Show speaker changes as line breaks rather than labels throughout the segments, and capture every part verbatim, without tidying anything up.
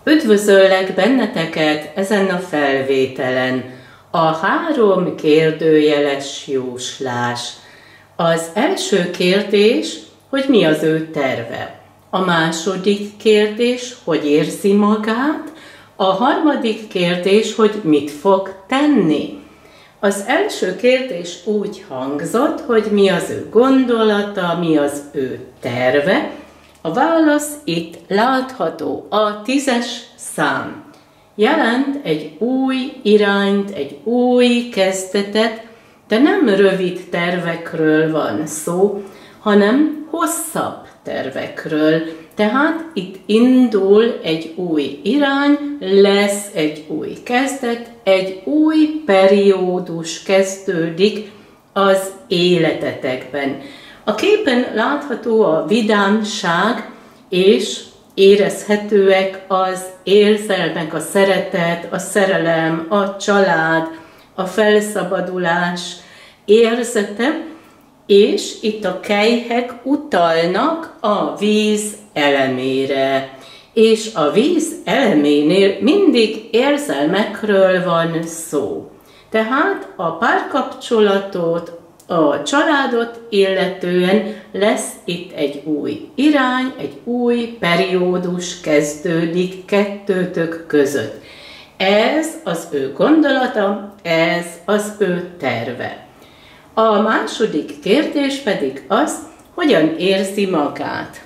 Üdvözöllek benneteket ezen a felvételen. A három kérdőjeles jóslás. Az első kérdés, hogy mi az ő terve. A második kérdés, hogy érzi magát. A harmadik kérdés, hogy mit fog tenni. Az első kérdés úgy hangzott, hogy mi az ő gondolata, mi az ő terve. A válasz itt látható, a tízes szám. Jelent egy új irányt, egy új kezdetet, de nem rövid tervekről van szó, hanem hosszabb tervekről. Tehát itt indul egy új irány, lesz egy új kezdet, egy új periódus kezdődik az életetekben. A képen látható a vidámság, és érezhetőek az érzelmek, a szeretet, a szerelem, a család, a felszabadulás érzete, és itt a kelyhek utalnak a víz elemére. És a víz eleménél mindig érzelmekről van szó. Tehát a párkapcsolatot, a családot illetően lesz itt egy új irány, egy új periódus kezdődik kettőtök között. Ez az ő gondolata, ez az ő terve. A második kérdés pedig az, hogyan érzi magát.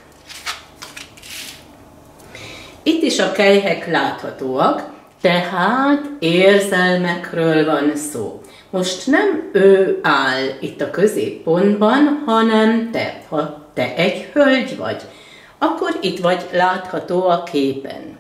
Itt is a kelyhek láthatóak, tehát érzelmekről van szó. Most nem ő áll itt a középpontban, hanem te. Ha te egy hölgy vagy, akkor itt vagy látható a képen.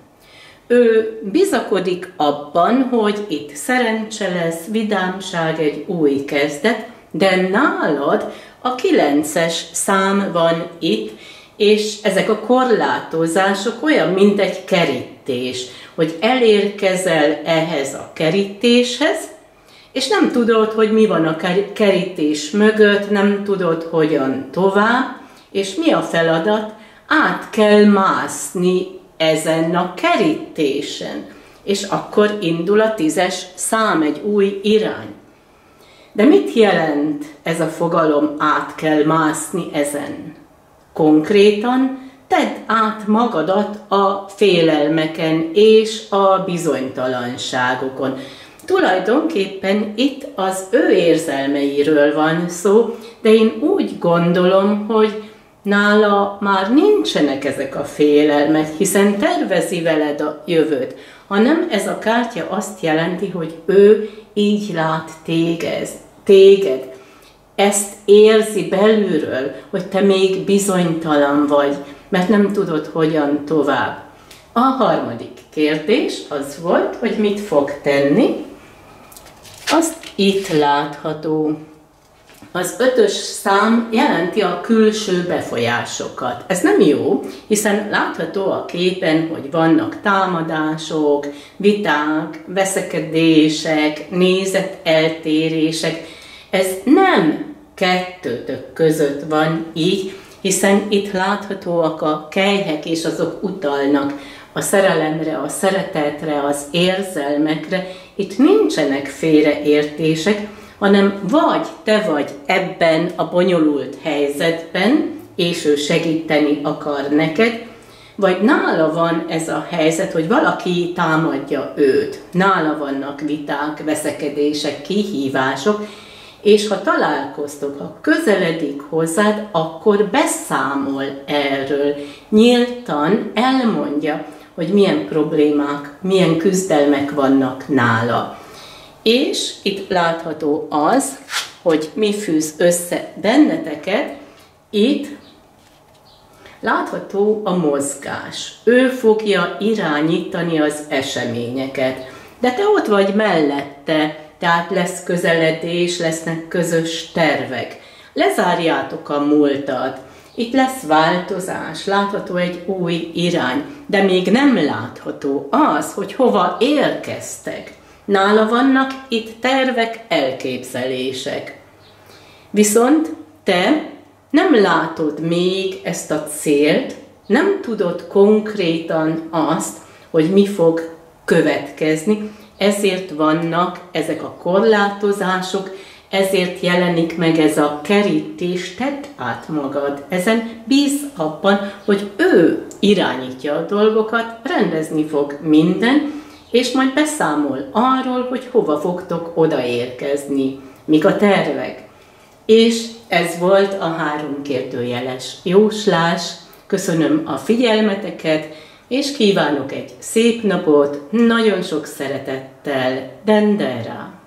Ő bizakodik abban, hogy itt szerencse lesz, vidámság, egy új kezdet, de nálad a kilences szám van itt, és ezek a korlátozások olyan, mint egy kerítés, hogy elérkezel ehhez a kerítéshez, és nem tudod, hogy mi van a kerítés mögött, nem tudod, hogyan tovább, és mi a feladat? Át kell mászni ezen a kerítésen, és akkor indul a tízes szám, egy új irány. De mit jelent ez a fogalom, át kell mászni ezen? Konkrétan tedd át magadat a félelmeken és a bizonytalanságokon. Tulajdonképpen itt az ő érzelmeiről van szó, de én úgy gondolom, hogy nála már nincsenek ezek a félelmek, hiszen tervezi veled a jövőt, hanem ez a kártya azt jelenti, hogy ő így lát téged, téged. Ezt érzi belülről, hogy te még bizonytalan vagy, mert nem tudod, hogyan tovább. A harmadik kérdés az volt, hogy mit fog tenni. Azt itt látható. Az ötös szám jelenti a külső befolyásokat. Ez nem jó, hiszen látható a képen, hogy vannak támadások, viták, veszekedések, nézeteltérések. Ez nem kettőtök között van így, hiszen itt láthatóak a kelyhek, és azok utalnak a szerelemre, a szeretetre, az érzelmekre. Itt nincsenek félreértések, hanem vagy te vagy ebben a bonyolult helyzetben, és ő segíteni akar neked, vagy nála van ez a helyzet, hogy valaki támadja őt. Nála vannak viták, veszekedések, kihívások, és ha találkoztok, ha közeledik hozzád, akkor beszámol erről. Nyíltan elmondja, hogy milyen problémák, milyen küzdelmek vannak nála. És itt látható az, hogy mi fűz össze benneteket. Itt látható a mozgás. Ő fogja irányítani az eseményeket. De te ott vagy mellette, tehát lesz közeledés, lesznek közös tervek. Lezárjátok a múltat. Itt lesz változás, látható egy új irány, de még nem látható az, hogy hova érkeztek. Nála vannak itt tervek, elképzelések. Viszont te nem látod még ezt a célt, nem tudod konkrétan azt, hogy mi fog következni, ezért vannak ezek a korlátozások, ezért jelenik meg ez a kerítés, tedd át magad. Ezen bíz abban, hogy ő irányítja a dolgokat, rendezni fog minden, és majd beszámol arról, hogy hova fogtok odaérkezni, mik a tervek. És ez volt a három kérdőjeles jóslás. Köszönöm a figyelmeteket, és kívánok egy szép napot, nagyon sok szeretettel, Dendera!